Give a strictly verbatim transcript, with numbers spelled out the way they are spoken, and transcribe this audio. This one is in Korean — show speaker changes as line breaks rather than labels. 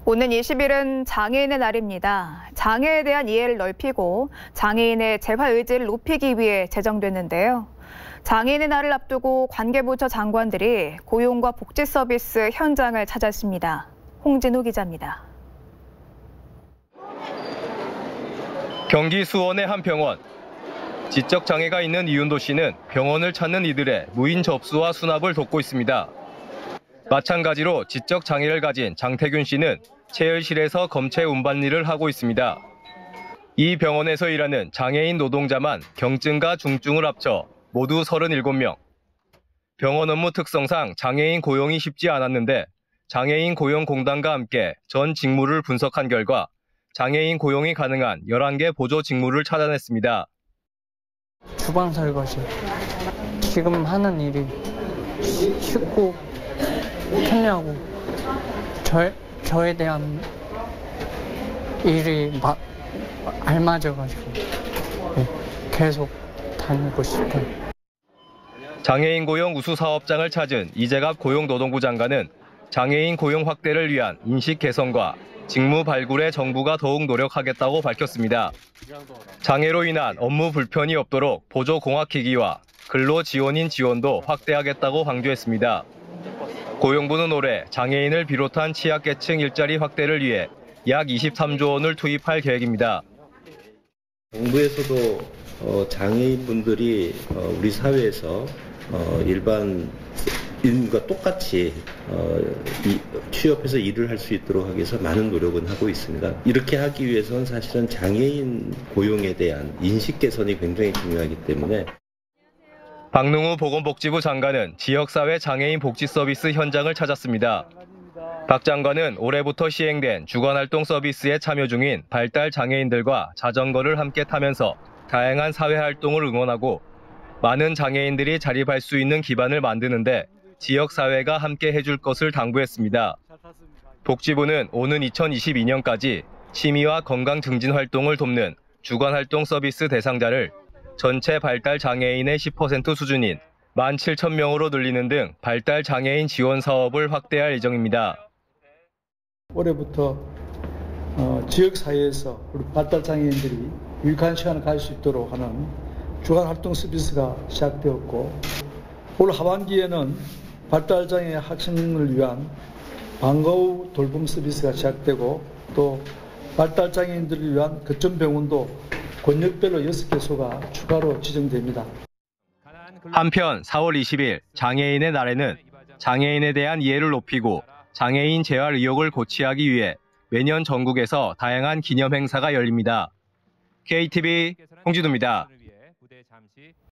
오는 이십 일은 장애인의 날입니다. 장애에 대한 이해를 넓히고 장애인의 재활 의지를 높이기 위해 제정됐는데요. 장애인의 날을 앞두고 관계부처 장관들이 고용과 복지 서비스 현장을 찾았습니다. 홍진우 기자입니다.
경기 수원의 한 병원. 지적 장애가 있는 이윤도 씨는 병원을 찾는 이들의 무인 접수와 수납을 돕고 있습니다. 마찬가지로 지적 장애를 가진 장태균 씨는 체열실에서 검체 운반 일을 하고 있습니다. 이 병원에서 일하는 장애인 노동자만 경증과 중증을 합쳐 모두 서른일곱 명. 병원 업무 특성상 장애인 고용이 쉽지 않았는데 장애인 고용공단과 함께 전 직무를 분석한 결과 장애인 고용이 가능한 열한 개 보조 직무를 찾아냈습니다.
주방 설거지. 지금 하는 일이 쉽고 편리하고 저, 저에 대한 일이 마, 알맞아가지고 네, 계속 다니고 싶어요.
장애인 고용 우수 사업장을 찾은 이재갑 고용노동부 장관은 장애인 고용 확대를 위한 인식 개선과 직무 발굴에 정부가 더욱 노력하겠다고 밝혔습니다. 장애로 인한 업무 불편이 없도록 보조 공학기기와 근로 지원인 지원도 확대하겠다고 강조했습니다. 고용부는 올해 장애인을 비롯한 취약계층 일자리 확대를 위해 약 이십삼조 원을 투입할 계획입니다.
정부에서도 어, 장애인분들이 어, 우리 사회에서 어, 일반 인과 똑같이 어, 이, 취업해서 일을 할 수 있도록 하기 위해서 많은 노력은 하고 있습니다. 이렇게 하기 위해서는 사실은 장애인 고용에 대한 인식 개선이 굉장히 중요하기 때문에
박능우 보건복지부 장관은 지역사회 장애인 복지 서비스 현장을 찾았습니다. 박 장관은 올해부터 시행된 주간활동 서비스에 참여 중인 발달 장애인들과 자전거를 함께 타면서 다양한 사회활동을 응원하고 많은 장애인들이 자립할 수 있는 기반을 만드는데 지역사회가 함께 해줄 것을 당부했습니다. 복지부는 오는 이천이십이 년까지 취미와 건강 증진 활동을 돕는 주간활동 서비스 대상자를 전체 발달 장애인의 십 퍼센트 수준인 만 칠천 명으로 늘리는 등 발달 장애인 지원 사업을 확대할 예정입니다.
올해부터 어, 지역사회에서 우리 발달 장애인들이 유익한 시간을 가질 수 있도록 하는 주간활동 서비스가 시작되었고 올 하반기에는 발달 장애 학생을 위한 방과 후 돌봄 서비스가 시작되고 또 발달 장애인들을 위한 거점 병원도 권역별로 여섯 개소가 추가로 지정됩니다.
한편 사월 이십일 장애인의 날에는 장애인에 대한 이해를 높이고 장애인 재활 의욕을 고취하기 위해 매년 전국에서 다양한 기념 행사가 열립니다. 케이티비 홍진우입니다.